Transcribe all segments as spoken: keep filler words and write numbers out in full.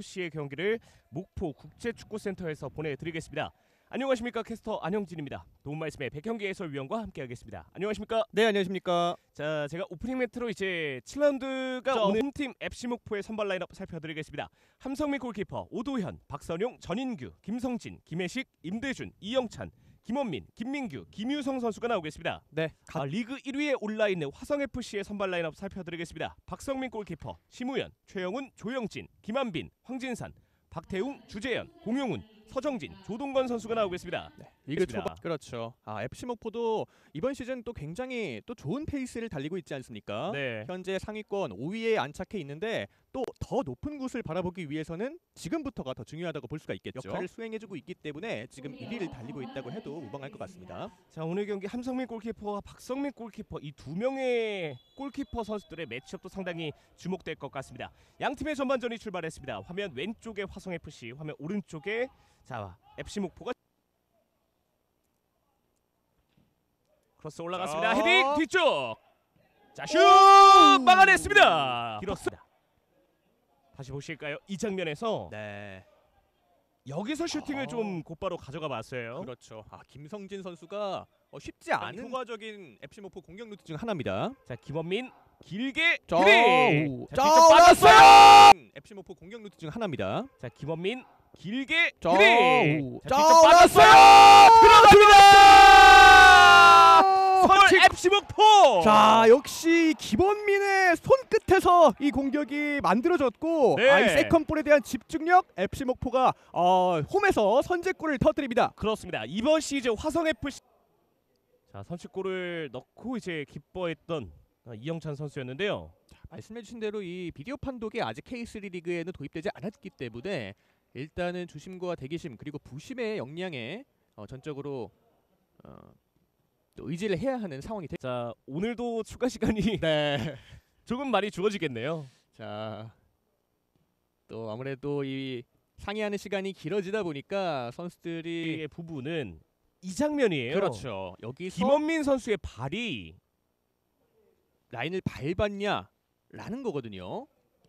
에프씨의 경기를 목포 국제축구센터에서 보내드리겠습니다. 안녕하십니까, 캐스터 안영진입니다. 도움 말씀에 백현기 해설위원과 함께하겠습니다. 안녕하십니까? 네, 안녕하십니까? 자, 제가 오프닝 멘트로 이제 칠 라운드가 자, 오늘 홈팀 에프씨 목포의 선발 라인업 살펴드리겠습니다. 함성민 골키퍼, 오도현, 박선용, 전인규, 김성진, 김혜식, 임대준, 이영찬, 김원민, 김민규, 김유성 선수가 나오겠습니다. 네, 아, 리그 일 위에 올라있는 화성에프씨의 선발 라인업 살펴드리겠습니다. 박성민 골키퍼, 심우현, 최영훈, 조영진, 김한빈, 황진산, 박태웅, 주재현, 공용훈, 서정진, 조동건 선수가 나오겠습니다. 네, 리그 초반 그렇죠. 아, 에프씨 목포도 이번 시즌 또 굉장히 또 좋은 페이스를 달리고 있지 않습니까? 네. 현재 상위권 오 위에 안착해 있는데 또 더 높은 곳을 바라보기 위해서는 지금부터가 더 중요하다고 볼 수가 있겠죠. 역할을 수행해주고 있기 때문에 지금 일 위를 달리고 있다고 해도 무방할 것 같습니다. 자, 오늘 경기 함성민 골키퍼와 박성민 골키퍼 이 두 명의 골키퍼 선수들의 매치업도 상당히 주목될 것 같습니다. 양 팀의 전반전이 출발했습니다. 화면 왼쪽에 화성에프씨, 화면 오른쪽에 자 에프씨 목포가 크로스 올라갔습니다. 자. 헤딩 뒤쪽. 자, 슛 막아냈습니다. 길었습니다. 다시 보실까요? 이 장면에서 네, 여기서 슈팅을 아. 좀 곧바로 가져가 봤어요. 그렇죠. 아, 김성진 선수가 어, 쉽지 않은 효과적인 에프씨 목포 공격 루트 중 하나입니다. 자, 김원민 길게 자, 헤딩. 오. 자, 자, 직접 올랐어요. 빠졌어요. 에프씨 목포 공격 루트 중 하나입니다. 자, 김원민 길게 자, 헤딩. 오. 자, 자, 직접 올랐어요. 빠졌어요. 들어갑니다. 선취 펀치. 에프씨 목포. 자, 역시 김원민의 손끝에서 이 공격이 만들어졌고, 네. 아, 이 세컨볼에 대한 집중력, 에프씨 목포가 어, 홈에서 선제골을 터뜨립니다. 그렇습니다. 이번 시즌 화성 에프씨 자, 선취골을 넣고 이제 기뻐했던 이영찬 선수였는데요. 말씀해주신 대로 이 비디오 판독이 아직 케이 쓰리 리그에는 도입되지 않았기 때문에 일단은 주심과 대기심 그리고 부심의 역량에 어, 전적으로 어, 또 의지를 해야 하는 상황이 되. 자, 오늘도 추가 시간이 네. 조금 많이 주어지겠네요. 자, 또 아무래도 이 상의하는 시간이 길어지다 보니까 선수들이 이 부분은 이 장면이에요. 그렇죠. 여기서 김원민 선수의 발이 라인을 밟았냐라는 거거든요.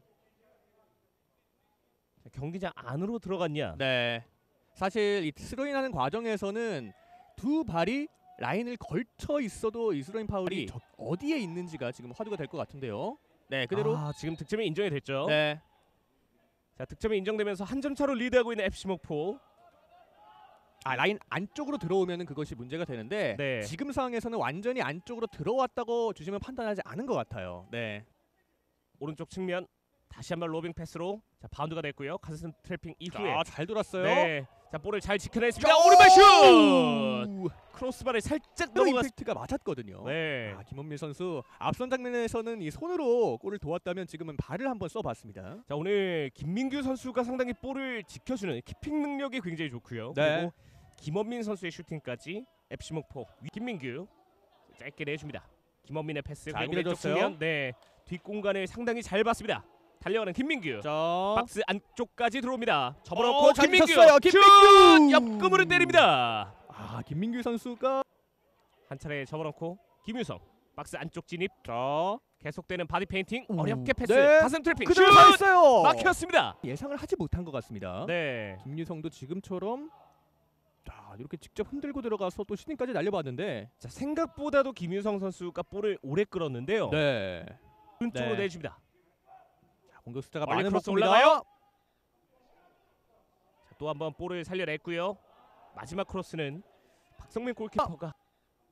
경기장 안으로 들어갔냐. 네. 사실 이 스로인하는 과정에서는 두 발이 라인을 걸쳐 있어도 이 스로인 파울이 저, 어디에 있는지가 지금 화두가 될 것 같은데요. 네, 그대로. 아, 지금 득점이 인정이 됐죠. 네. 자, 득점이 인정되면서 한 점 차로 리드하고 있는 에프씨 목포. 아, 라인 안쪽으로 들어오면은 그것이 문제가 되는데 네. 지금 상황에서는 완전히 안쪽으로 들어왔다고 주심은 판단하지 않은 것 같아요. 네. 오른쪽 측면 다시 한번 로빙 패스로 자, 바운드가 됐고요. 가슴 트래핑 이후에 자, 잘 돌았어요. 네. 자, 볼을 잘 지켜냈습니다. 자, 오른발 슛! 오! 크로스바를 살짝 또 넘어갔. 임팩트가 맞았거든요. 네. 아, 김원민 선수 앞선 장면에서는 이 손으로 골을 도왔다면 지금은 발을 한번 써봤습니다. 자, 오늘 김민규 선수가 상당히 볼을 지켜주는 키핑 능력이 굉장히 좋고요. 네. 그리고 김원민 선수의 슈팅까지 에프씨 목포 김민규 짧게 내줍니다. 김원민의 패스 잘 그리고 왼쪽 밀어줬어요. 측면 네 뒷공간을 상당히 잘 봤습니다. 달려가는 김민규. 자, 박스 안쪽까지 들어옵니다. 접어놓고 어, 잘 김민규 미쳤어요. 슛! 김민규! 옆금으로 때립니다. 아, 김민규 선수가 한 차례 접어놓고 김유성 박스 안쪽 진입. 자, 계속되는 바디 페인팅 오. 어렵게 패스 네. 가슴 트래핑 슛! 그대로 잘했어요. 막혔습니다. 예상을 하지 못한 것 같습니다. 네. 김유성도 지금처럼 자, 이렇게 직접 흔들고 들어가서 또 슈팅까지 날려봤는데 자, 생각보다도 김유성 선수가 볼을 오래 끌었는데요. 네. 왼쪽으로 네. 내줍니다. 자, 공격 숫자가 멀리 많은 크로스 목표입니다. 올라가요. 자, 또 한번 볼을 살려냈고요. 마지막 크로스는 박성민 골키퍼가 자,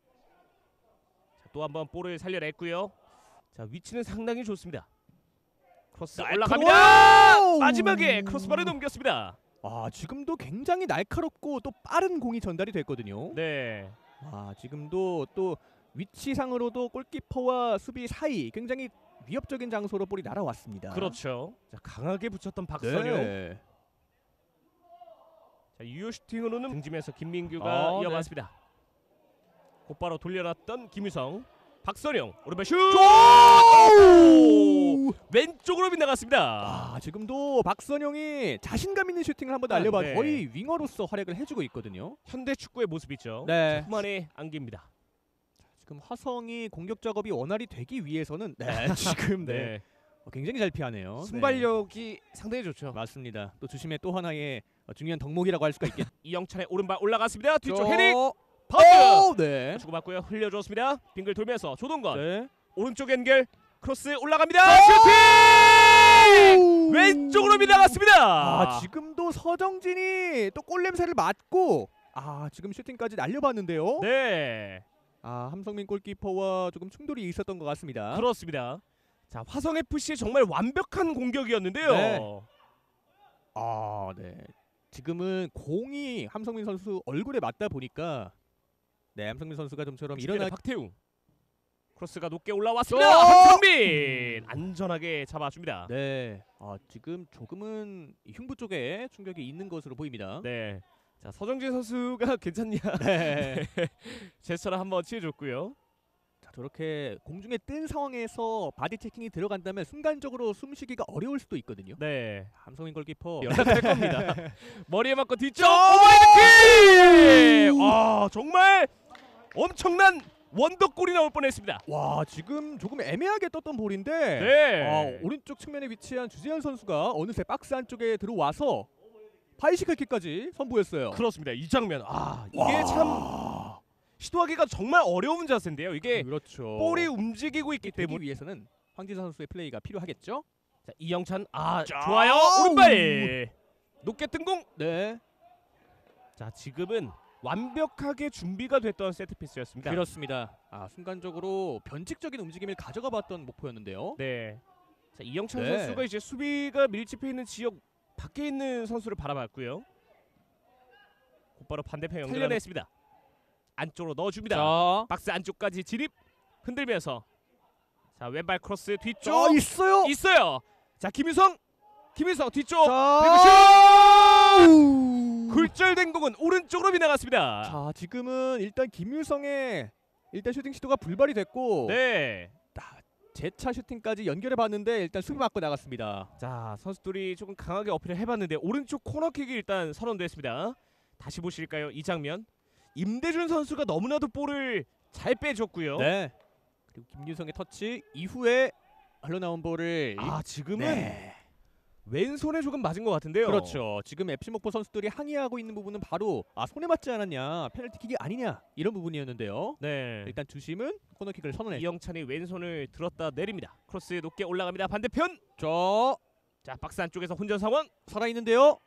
또 한번 볼을 살려냈고요. 자, 위치는 상당히 좋습니다. 크로스 날- 올라갑니다. 크로스! 마지막에 크로스바를 넘겼습니다. 아, 지금도 굉장히 날카롭고 또 빠른 공이 전달이 됐거든요. 네. 아, 지금도 또 위치상으로도 골키퍼와 수비 사이 굉장히 위협적인 장소로 볼이 날아왔습니다. 그렇죠. 자, 강하게 붙였던 박선용. 네. 자, 유효 슈팅으로는 등짐에서 김민규가 아, 이어갔습니다. 곧바로 돌려놨던 김유성. 박선용 오른발 슛! 오! 왼쪽으로 빗나갔습니다. 아, 지금도 박선용이 자신감 있는 슈팅을 한번 아, 날려봐 네. 거의 윙어로서 활약을 해주고 있거든요. 현대 축구의 모습이죠. 네. 후만의 안기입니다. 지금 화성이 공격 작업이 원활히 되기 위해서는 네, 지금 네. 네. 어, 굉장히 잘 피하네요. 순발력이 상당히 좋죠. 네. 맞습니다. 또 주심의 또 하나의 어, 중요한 덕목이라고 할 수가 있겠죠. 이영찬의 오른발 올라갔습니다. 뒤쪽 저- 헤딩 오, 파운드 네. 주고받고요. 흘려줬습니다. 빙글 돌면서 조동건 네. 오른쪽 연결 크로스 올라갑니다. 오! 슈팅 왼쪽으로 밀어갔습니다. 아 지금도 서정진이 또 골 냄새를 맡고 아 지금 슈팅까지 날려봤는데요. 네 아 함성민 골키퍼와 조금 충돌이 있었던 것 같습니다. 그렇습니다. 자 화성에프씨의 정말 완벽한 공격이었는데요. 네. 아 네. 지금은 공이 함성민 선수 얼굴에 맞다 보니까 네 함성민 선수가 좀처럼 일어나 일어나 박태웅 크로스가 높게 올라왔습니다. 저- 함성민 안전하게 잡아줍니다. 네. 아 지금 조금은 이 흉부 쪽에 충격이 있는 것으로 보입니다. 네. 자 서정진 선수가 괜찮냐 네. 제스처를 한번 취해줬고요. 자, 저렇게 공중에 뜬 상황에서 바디 체킹이 들어간다면 순간적으로 숨쉬기가 어려울 수도 있거든요. 네. 함성민 골키퍼 연락될 겁니다. 머리에 맞고 뒤쪽 저- 오버헤드 킥! 와 정말 엄청난 원더골이 나올 뻔했습니다. 와 지금 조금 애매하게 떴던 볼인데 네. 아, 오른쪽 측면에 위치한 주재현 선수가 어느새 박스 안쪽에 들어와서 바이시클킥까지 선보였어요. 그렇습니다. 이 장면 아 이게 와. 참 시도하기가 정말 어려운 자세인데요. 이게 그렇죠. 볼이 움직이고 있기 되기 때문에 위해서는 황지선 선수의 플레이가 필요하겠죠? 자, 이영찬 아 자, 좋아요 오른발 높게 뜬 공. 네. 자 지금은 완벽하게 준비가 됐던 세트피스였습니다. 그렇습니다. 아 순간적으로 변칙적인 움직임을 가져가 봤던 목표였는데요. 네. 자 이영찬 네. 선수가 이제 수비가 밀집해 있는 지역 밖에 있는 선수를 바라봤고요. 곧바로 반대편 연결해냈습니다. 안쪽으로 넣어줍니다. 자, 박스 안쪽까지 진입 흔들면서 자 왼발 크로스 뒤쪽 자 있어요. 있어요. 자 김유성 김유성 뒤쪽 자, 굴절된 공은 오른쪽으로 빗나갔습니다. 자 지금은 일단 김유성의 일단 슈팅 시도가 불발이 됐고 네. 재차 슈팅까지 연결해 봤는데 일단 수비 맞고 나갔습니다. 자 선수들이 조금 강하게 어필을 해봤는데 오른쪽 코너킥이 일단 선언됐습니다. 다시 보실까요? 이 장면 임대준 선수가 너무나도 볼을 잘 빼줬고요. 네. 그리고 김유성의 터치 이후에 흘러나온 볼을 아 지금은 네. 왼손에 조금 맞은 것 같은데요. 그렇죠. 지금 에프씨 목포 선수들이 항의하고 있는 부분은 바로 아 손에 맞지 않았냐 페널티킥이 아니냐 이런 부분이었는데요. 네. 일단 주심은 코너킥을 선언했죠. 이영찬이 왼손을 들었다 내립니다. 크로스 높게 올라갑니다. 반대편. 저 자 박스 안쪽에서 혼전 상황. 살아있는데요.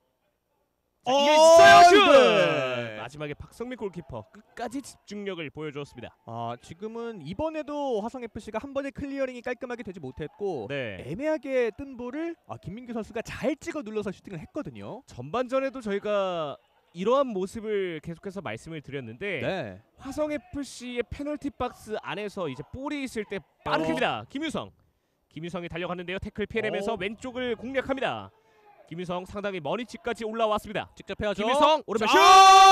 자, 이게 어, 있어요 슛. 네. 마지막에 박성민 골키퍼 끝까지 집중력을 보여주었습니다. 아 지금은 이번에도 화성에프씨가 한 번의 클리어링이 깔끔하게 되지 못했고 네. 애매하게 뜬 볼을 아, 김민규 선수가 잘 찍어 눌러서 슈팅을 했거든요. 전반전에도 저희가 이러한 모습을 계속해서 말씀을 드렸는데 네. 화성에프씨의 페널티 박스 안에서 이제 볼이 있을 때 빠릅니다. 김유성. 김유성이 달려갔는데요. 태클 피해내면서 어. 왼쪽을 공략합니다. 김유성 상당히 머리치까지 올라왔습니다. 직접 해야죠. 김유성 오른발 슛!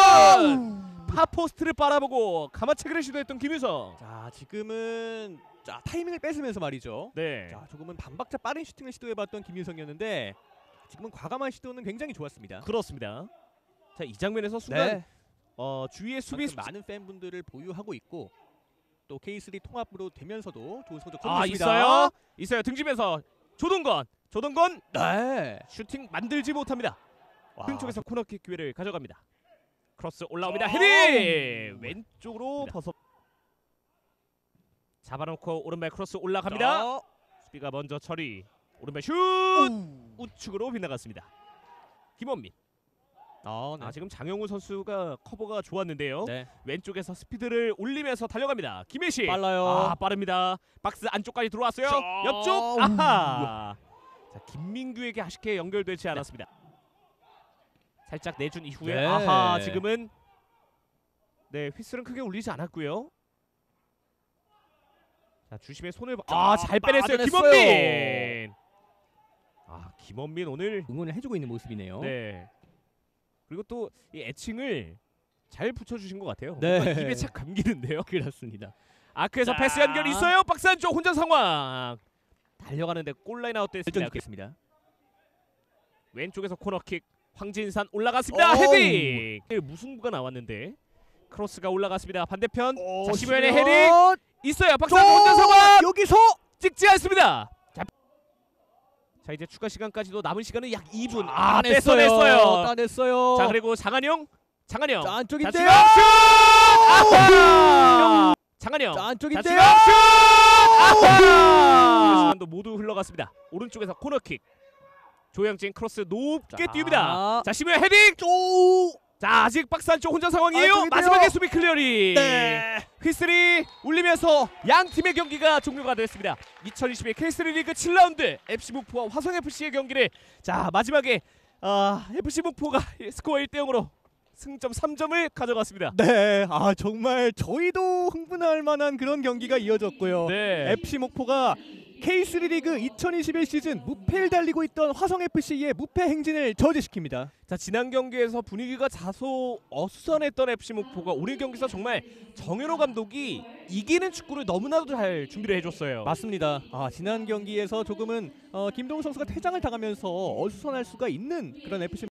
자, 파포스트를 바라보고 가마차기를 시도했던 김유성. 자 지금은 자 타이밍을 뺏으면서 말이죠. 네. 자 조금은 반박자 빠른 슈팅을 시도해봤던 김유성이었는데 지금은 과감한 시도는 굉장히 좋았습니다. 그렇습니다. 자, 이 장면에서 순간 네. 어, 주위의 수비 수비 많은 팬분들을 보유하고 있고 또 케이쓰리 통합으로 되면서도 좋은 성적 아 거두었습니다. 있어요. 있어요. 등지면서 조동건. 조동건 네. 슈팅 만들지 못합니다. 와. 왼쪽에서 코너킥 기회를 가져갑니다. 크로스 올라옵니다. 자. 헤딩 왼쪽으로 네. 벗어 잡아놓고 오른발 크로스 올라갑니다. 자. 수비가 먼저 처리. 오른발 슛 우. 우측으로 빗나갔습니다. 김원민. 아, 네. 아 지금 장영우 선수가 커버가 좋았는데요. 네. 왼쪽에서 스피드를 올리면서 달려갑니다. 김혜시. 빨라요. 아 빠릅니다. 박스 안쪽까지 들어왔어요. 자. 옆쪽 아하. 자 김민규에게 아쉽게 연결되지 않았습니다. 살짝 내준 이후에 네. 아하 지금은 네 휘슬은 크게 울리지 않았고요. 자 주심의 손을 아 잘 빼냈어요. 빠져냈어요. 김원민. 아 김원민 오늘 응원을 해주고 있는 모습이네요. 네. 그리고 또 이 애칭을 잘 붙여주신 것 같아요. 네. 뭔가 입에 착 감기는데요. 그렇습니다. 아크에서 자. 패스 연결 있어요. 박스 안쪽 혼전 상황. 달려가는데 골라인 아웃됐습니다. 결정짓겠습니다. 왼쪽에서 코너킥 황진산 올라갔습니다. 어우. 헤딩. 무승부가 나왔는데 크로스가 올라갔습니다. 반대편 오, 자 시면의 시면. 헤딩 있어요. 박스 안쪽 혼전 상황 여기서 찍지 않습니다. 자, 자 이제 추가 시간까지도 남은 시간은 약 이 분. 아, 아, 뺐어냈어요. 따냈어요. 자 그리고 장한영, 장한영. 자, 자, 안쪽인데요. 지금 슛! 아하! 장한영. 자, 자, 안쪽인데요. 지금 슛! 아하! 시간도 모두 흘러갔습니다. 오른쪽에서 코너킥. 조영진 크로스 높게 자. 뜁니다. 자 시무야 헤딩. 오! 자 아직 박스 안쪽 혼자 상황이에요. 안쪽인데요. 마지막에 수비 클리어링. 네. 휘슬이 울리면서 양 팀의 경기가 종료가 됐습니다. 이천이십일 케이쓰리 리그 칠 라운드 에프씨 목포와 화성에프씨의 경기를 자 마지막에 아, 에프씨 목포가 스코어 일 대 영으로 승점 삼 점을 가져갔습니다. 네, 아 정말 저희도 흥분할 만한 그런 경기가 이어졌고요. 네. 에프씨 목포가 케이쓰리 리그 이천이십일 시즌 무패를 달리고 있던 화성에프씨의 무패 행진을 저지시킵니다. 자 지난 경기에서 분위기가 다소 어수선했던 에프씨 목포가 오늘 경기에서 정말 정현호 감독이 이기는 축구를 너무나도 잘 준비를 해줬어요. 맞습니다. 아 지난 경기에서 조금은 어, 김동훈 선수가 퇴장을 당하면서 어수선할 수가 있는 그런 에프씨